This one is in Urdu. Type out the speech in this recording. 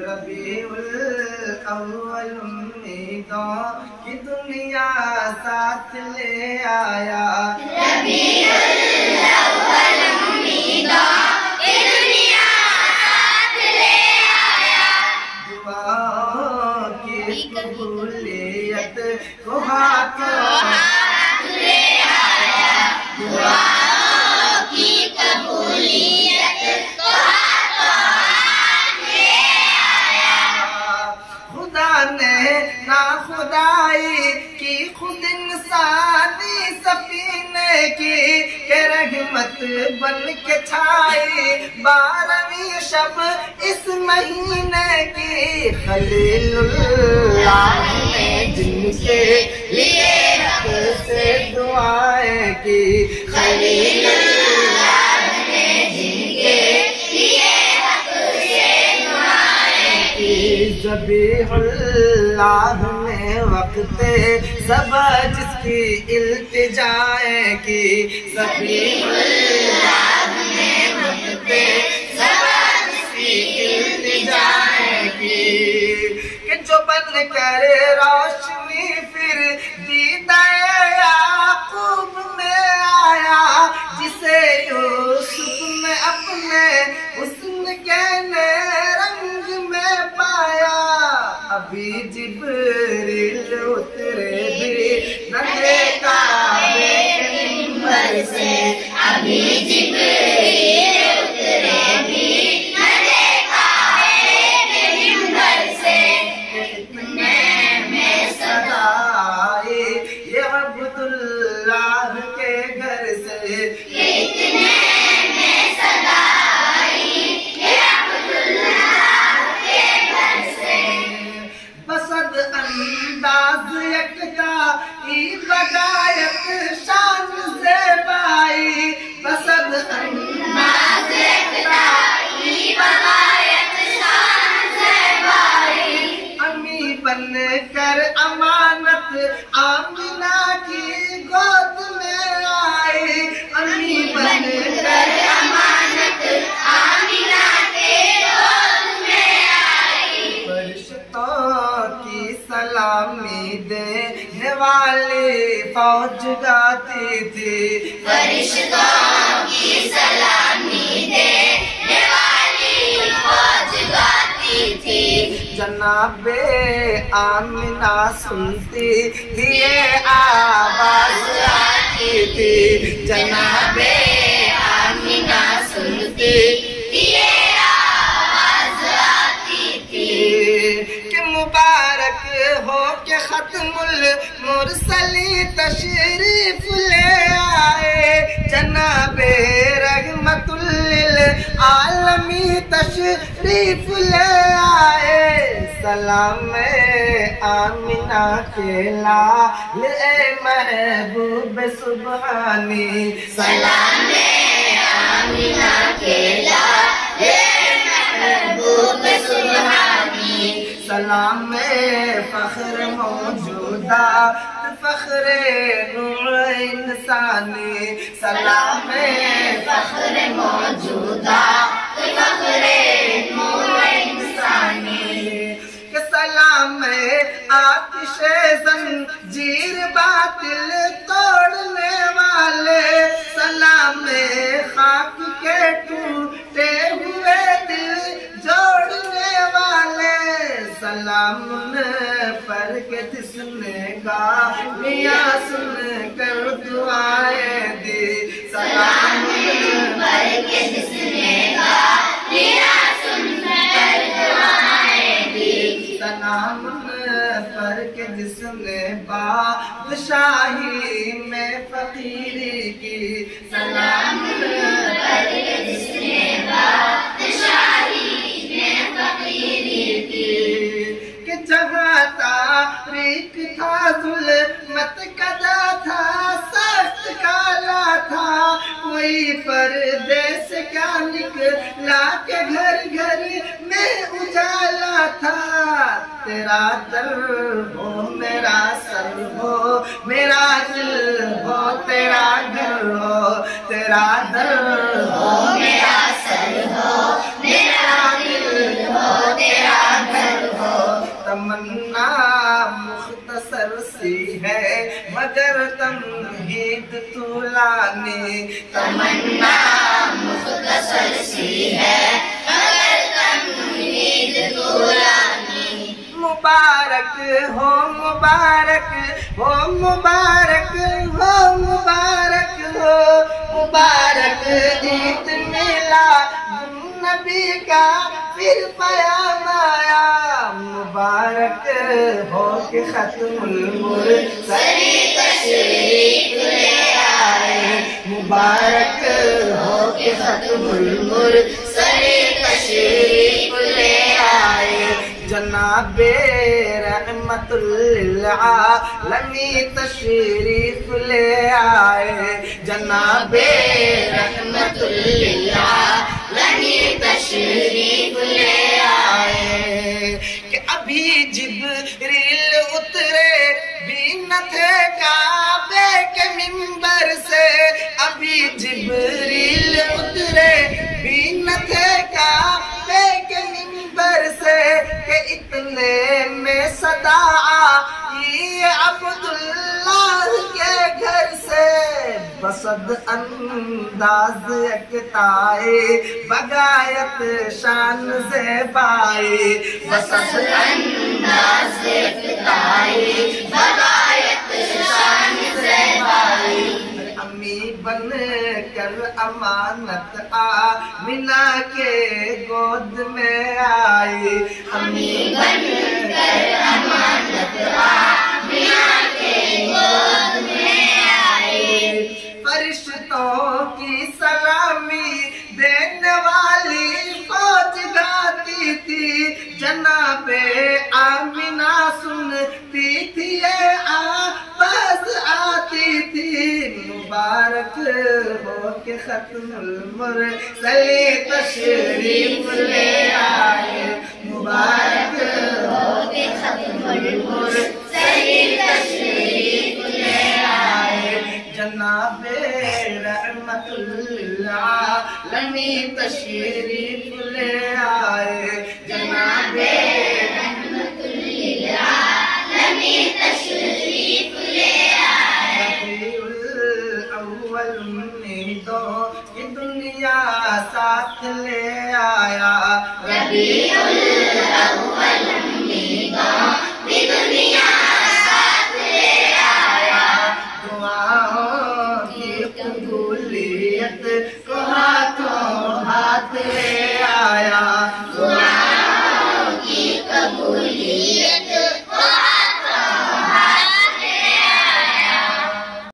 ربیع الاول امیدوں کی دنیا ساتھ لے آیا ربیع الاول امیدوں کی دنیا ساتھ لے آیا دعاؤں کی قبولیت کو ہاتھوں لے آیا دعاؤں کی قبولیت کو لے آیا خدا نے ناخدائی کی خود انسانی سفینے کی کہ رحمت بن کے چھائی 12ویں شب اس مہینے کی خلیل اللہ نے جن کے لیے حق سے دعائیں کی خلیل اللہ نے جن کے لیے حق سے دعائیں کی ذبیح اللہ نے وقت صبا جس کی التجائیں کی ذبیح اللہ نے وقت صبا جس کی التجائیں کی کہ جو بن کر روشنی پھر دیدہ یعقوب میں آیا جسے یوسف نے اپنے حسن کے رنگ میں پایا ابھی جبریل اترے بھی نہ دیکھا ممبر سے ابھی جبریل اترے بھی نہ دیکھا ہے ممبر سے اتنے میں صدا آئی یہ عبداللہ کے گھر سے اتنے میں صدا آئی یہ عبداللہ کے گھر سے بسد انداز یکتا ای بدایت شان زیبائی بسد انداز یکتا ای بدایت شان زیبائی امی بن کر امانت آمنہ کی گود میں آئی امی بن کر امانت آمنہ کے گود میں آئی فرشتوں کی سلامی دینے والی فوج گاتی تھی فرشتوں کی سلامی دینے والی فوج گاتی تھی جناب آمنہ سنتی تھی یہ آواز آتی تھی جناب آمنہ سنتی تھی یہ آواز آتی تھی کہ مبارک ہو کہ ختم المرسلی تشریف لے آئے جناب رحمت للعالمی تشریف لے آئے سلام آمنہ کے لال اے محبوب سبحانی سلام آمنہ کے لال اے محبوب سبحانی سلام فخر موجودہ فخر نور انسانی سلام فخر موجودہ فخر نور انسانی کہ سلام آتش زنجیر باطل توڑنے والے سلام خاک کے ٹوٹے ہوئے دل جوڑنے والے سلام پر کے جس نے گالیاں سن کر دعائیں دی سلام پر کے جس نے گالیاں سن کر دعائیں دی سلام پر کے جس نے بادشاہی میں فقیری کی سلام پر کے جس نے بادشاہی میں فقیری کی کہ جہاں تاریک تھا ظلمت کدا تھا سخت کالا تھا کوئی پردیس کیا نکلا کہ گھر گھر میں اجالا تھا تیرا در ہو میرا سر ہو میرا دل ہو تیرا گھر ہو تیرا در ہو میرا سر ہو میرا دل ہو تیرا تمنا مختصر سی ہے مگر تمہید طولانی تمنا مختصر سی ہے مگر تمہید طولانی مبارک ہو مبارک ہو مبارک ہو مبارک ہو مبارک عید میلاد نبی کا پھر پیام آیا مبارک ہو کہ ختم المرسلین تشریف لے آئے مبارک ہو کہ ختم المرسلین تشریف لے آئے جناب رحمت للعالمین تشریف لے آئے جناب رحمت للعالمین تشریف لے آئے کہ ابھی جبریل اترے بھی نہ تھے کعبے کے منبر سے ابھی جبریل اترے بھی نہ تھے کعبے کے منبر سے کہ اتنے میں صدا آئی عبداللہ کے گھر سے بسد انداز یکتائی بغایت شان زیبائی بسد انداز یکتائی بغایت شان زیبائی امی بن کر امانت آمنہ کے گود میں آئی امی بن کر امانت آمنہ کے گود میں آئی فرشتوں کی سلامی دینے والی فوج گاتی تھی جناب آمنہ سنتی تھی آواز آتی تھی مبارک ہو کہ ختم المرسلین تشریف لے آئے مبارک ہو کہ ختم المرسلین تشریف لے آئے جناب رحمت للعالمین تشریف لے آئے جناب رحمت للعالمین تشریف لے آئے ربیع الاول امیدوں کی دنیا ساتھ لے آیا ربیع الاول امیدوں کی دنیا ساتھ لے آیا دعاؤں کی قبولیت کو ہاتھوں ہاتھ لے آیا دعاؤں کی قبولیت